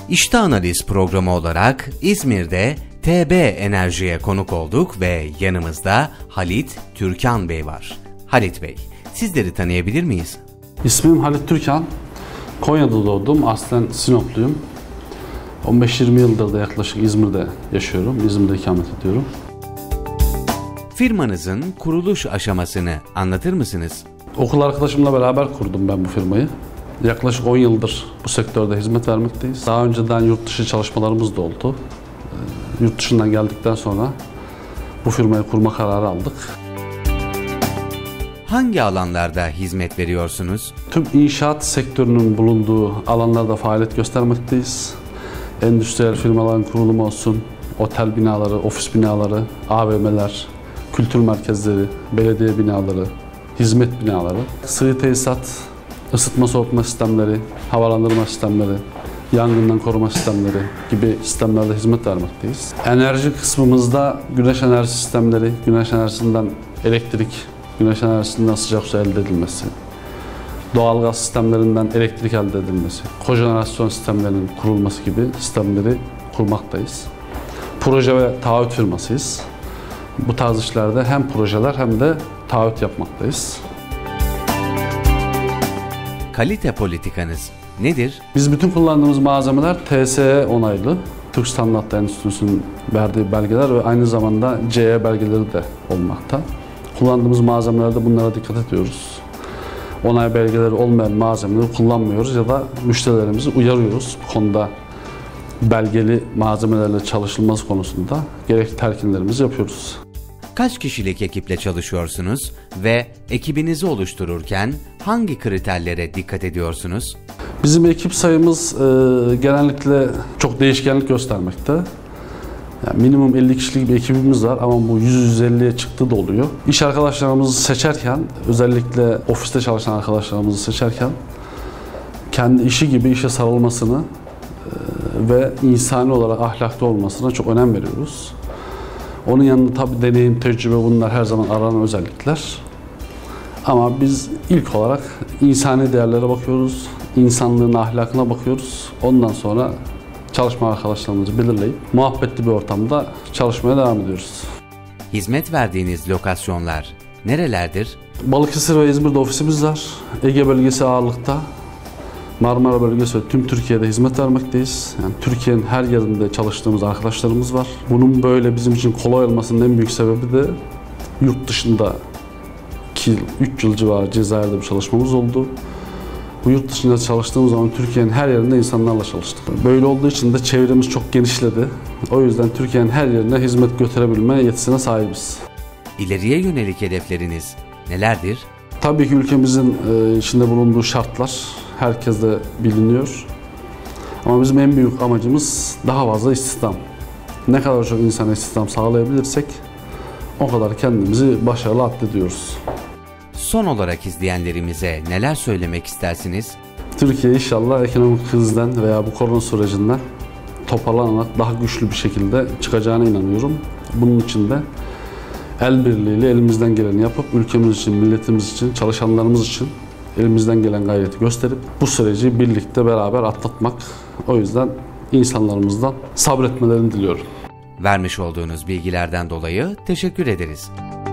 İşte Analiz programı olarak İzmir'de TB Enerji'ye konuk olduk ve yanımızda Halit Türkan Bey var. Halit Bey, sizleri tanıyabilir miyiz? İsmim Halit Türkan. Konya'da doğdum. Aslen Sinopluyum. 15-20 yıldır da yaklaşık İzmir'de yaşıyorum. İzmir'de ikamet ediyorum. Firmanızın kuruluş aşamasını anlatır mısınız? Okul arkadaşımla beraber kurdum ben bu firmayı. Yaklaşık 10 yıldır bu sektörde hizmet vermekteyiz. Daha önceden yurt dışı çalışmalarımız da oldu. Yurt dışından geldikten sonra bu firmayı kurma kararı aldık. Hangi alanlarda hizmet veriyorsunuz? Tüm inşaat sektörünün bulunduğu alanlarda faaliyet göstermekteyiz. Endüstriyel firmaların kurulumu olsun, otel binaları, ofis binaları, AVM'ler, kültür merkezleri, belediye binaları, hizmet binaları, sıvı tesisat, ısıtma soğutma sistemleri, havalandırma sistemleri, yangından koruma sistemleri gibi sistemlerde hizmet vermekteyiz. Enerji kısmımızda güneş enerji sistemleri, güneş enerjisinden elektrik, güneş enerjisinden sıcak su elde edilmesi, doğalgaz sistemlerinden elektrik elde edilmesi, kojenerasyon sistemlerinin kurulması gibi sistemleri kurmaktayız. Proje ve taahhüt firmasıyız. Bu tarz işlerde hem projeler hem de taahhüt yapmaktayız. Kalite politikanız nedir? Biz bütün kullandığımız malzemeler TSE onaylı. Türk Standart Enstitüsü'nün verdiği belgeler ve aynı zamanda CE belgeleri de olmakta. Kullandığımız malzemelerde bunlara dikkat ediyoruz. Onay belgeleri olmayan malzemeleri kullanmıyoruz ya da müşterilerimizi uyarıyoruz. Bu konuda belgeli malzemelerle çalışılması konusunda gerekli telkinlerimizi yapıyoruz. Kaç kişilik ekiple çalışıyorsunuz ve ekibinizi oluştururken hangi kriterlere dikkat ediyorsunuz? Bizim ekip sayımız genellikle çok değişkenlik göstermekte. Yani minimum 50 kişilik bir ekibimiz var ama bu 100-150'ye çıktığı da oluyor. İş arkadaşlarımızı seçerken, özellikle ofiste çalışan arkadaşlarımızı seçerken kendi işi gibi işe sarılmasını ve insani olarak ahlaklı olmasına çok önem veriyoruz. Onun yanında tabii deneyim, tecrübe bunlar her zaman aranan özellikler. Ama biz ilk olarak insani değerlere bakıyoruz, insanlığın ahlakına bakıyoruz. Ondan sonra çalışma arkadaşlarımızı belirleyip muhabbetli bir ortamda çalışmaya devam ediyoruz. Hizmet verdiğiniz lokasyonlar nerelerdir? Balıkesir ve İzmir'de ofisimiz var. Ege bölgesi ağırlıkta. Marmara bölgesi ve tüm Türkiye'de hizmet vermekteyiz. Yani Türkiye'nin her yerinde çalıştığımız arkadaşlarımız var. Bunun böyle bizim için kolay olmasının en büyük sebebi de yurt dışında 3 yıl civarı Cezayir'de bir çalışmamız oldu. Bu yurt dışında çalıştığımız zaman Türkiye'nin her yerinde insanlarla çalıştık. Böyle olduğu için de çevremiz çok genişledi. O yüzden Türkiye'nin her yerine hizmet götürebilme yetisine sahibiz. İleriye yönelik hedefleriniz nelerdir? Tabii ki ülkemizin içinde bulunduğu şartlar herkeste biliniyor. Ama bizim en büyük amacımız daha fazla istihdam. Ne kadar çok insana istihdam sağlayabilirsek o kadar kendimizi başarılı addediyoruz. Son olarak izleyenlerimize neler söylemek istersiniz? Türkiye inşallah ekonomik krizden veya bu korona sürecinden toparlanarak daha güçlü bir şekilde çıkacağına inanıyorum. Bunun için de el birliğiyle elimizden geleni yapıp ülkemiz için, milletimiz için, çalışanlarımız için elimizden gelen gayreti gösterip bu süreci birlikte beraber atlatmak. O yüzden insanlarımızdan sabretmelerini diliyorum. Vermiş olduğunuz bilgilerden dolayı teşekkür ederiz.